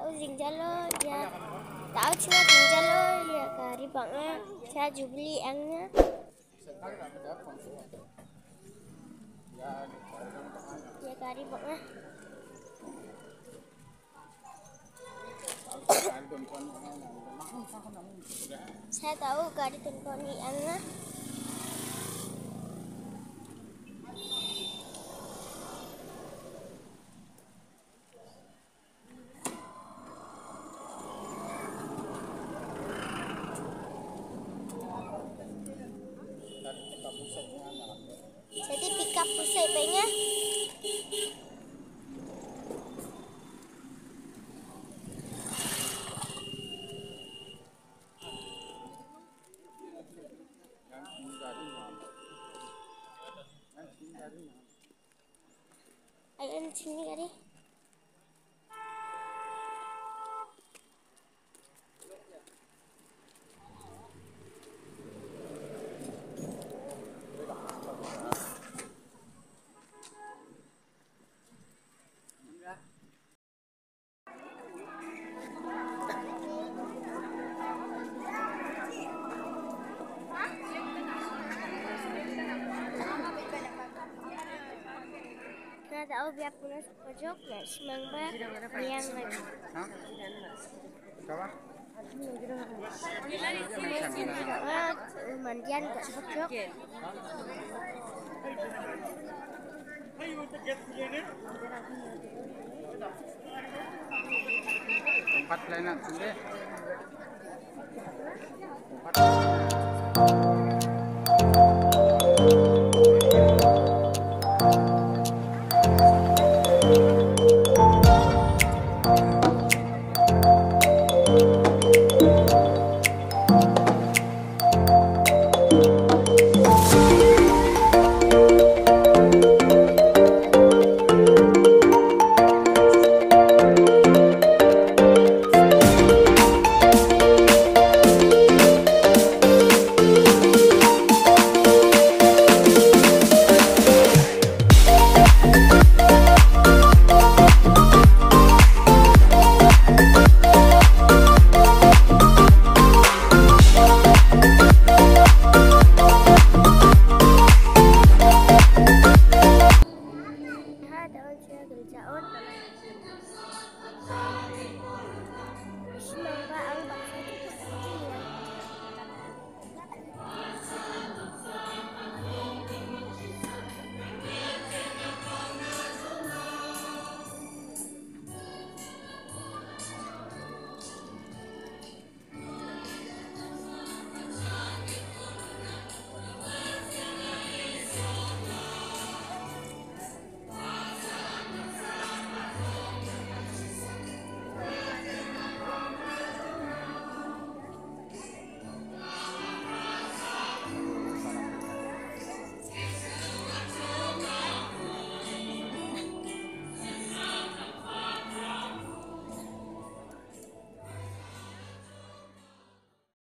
tahu zingjalo ya tahu cuma zingjalo ya kari bangnya saya jubli angnya ya kari bangnya saya tahu kari tunkoni angnya jadi pick up pusat pengen ayo sini kali kita tahu biar punya pojok ya semangba yang lagi mandian ke pojok tempat lain nak sendiri.